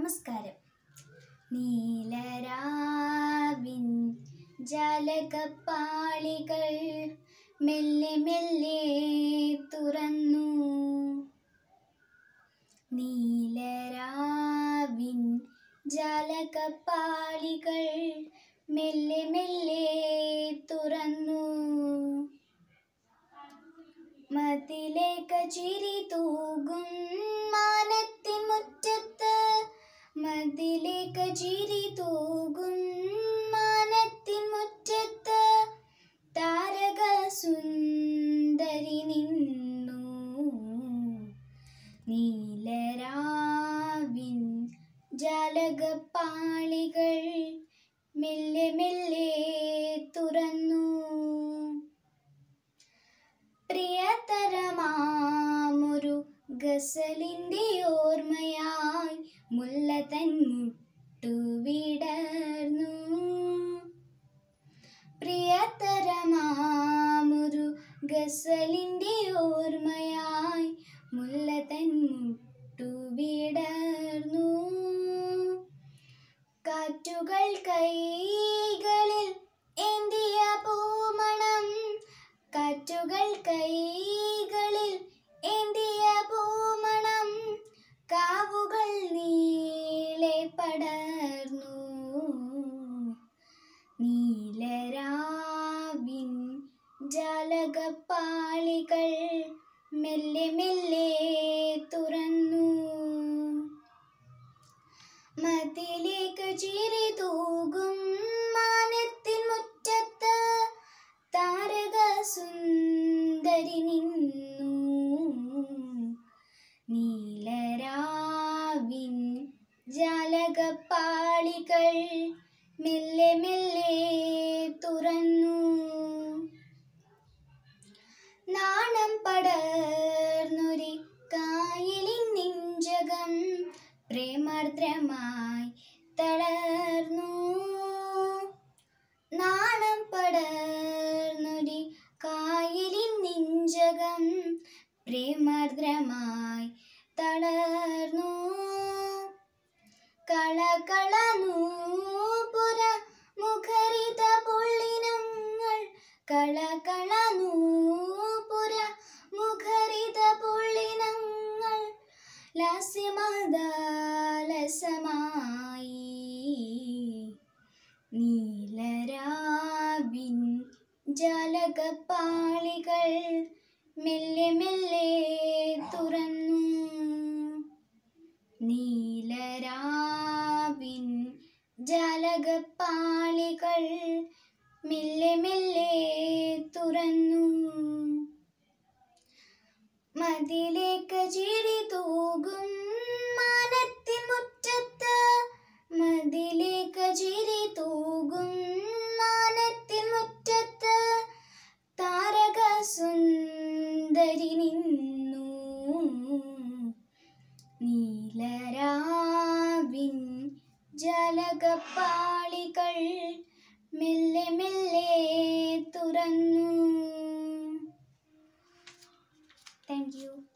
നമസ്കാരം. നീലരാവിൻ ജാലകപ്പാളികൾ മെല്ലെ മെല്ലെ തുറന്നു. നീലരാവിൻ ജാലകപ്പാളികൾ മെല്ലെ മെല്ലെ തുറന്നു. മതിലേക്ക് ചിരി തൂകും മാനത്തിൻ മുറ്റത്ത്, മതിലേക്ക് ചിരി തൂകും മാനത്തിൻ മുറ്റത്ത് താരക സുന്ദരി നിന്നു. നീലരാവിൻ ജാലകപ്പാളികൾ മെല്ലെ മെല്ലെ തുറന്നു. പ്രിയതരമാമൊരു ഗസലിൻ്റെ ഓർമ്മയായി മുല്ല തൻ മുട്ടു വിടർന്നു. പ്രിയതരമാമൊരു ഗസലിൻ്റെ ഓർമ്മയായി മുല്ല തൻ മുട്ടു വിടർന്നു. കാറ്റുകൾ കൈകളിൽ ഏന്തിയ പൂമണം, കാറ്റുകൾ കൈകളിൽ ഏന്തിയ പൂമണം കാവുകൾ നീളെ പടർന്നു. നീലരാവിൻ ജാലകപ്പാളികൾ മെല്ലെ മെല്ലെ തുറന്നു. മതിലേക്ക് ചിരി തൂകും മാനത്തിൻ മുറ്റത്ത് താരക സുന്ദരി നിന്നു. നീലരാവിൻ ജാലകപ്പാളികൾ മെല്ലെ മെല്ലെ തുറന്നു. നാണം പടർന്നൊരി കായലിൻ നെഞ്ചകം പ്രേമാർദ്രമായി തളർന്നു. നാണം പടർന്നൊരി കായലിൻ നെഞ്ചകം പ്രേമാർദ്രമായി തളർന്നു. കളകള നൂപുര മുഖരിത പൊള്ളിനങ്ങൾ, കളകള നൂപുര മുഖരിത പൊള്ളിനങ്ങൾ ലാസ്യമദാലസമായി. നീലരാവിൻ ജാലകപ്പാളികൾ മെല്ലെ മെല്ലെ തുറന്നു. നീലരാവിൻ ജാലകപ്പാളികൾ മെല്ലെ മെല്ലെ തുറന്നു. മതിലേക്ക് ചിരി തൂകും മാനത്തിൻ മുറ്റത്ത്, മതിലേക്ക് ചിരി തൂകും മാനത്തിൻ മുറ്റത്ത് താരക സുന്ദരി നിന്നു. നീലരാവിൻ ജാലകപ്പാളികൾ മെല്ലെ മെല്ലെ തുറന്നു. Thank U.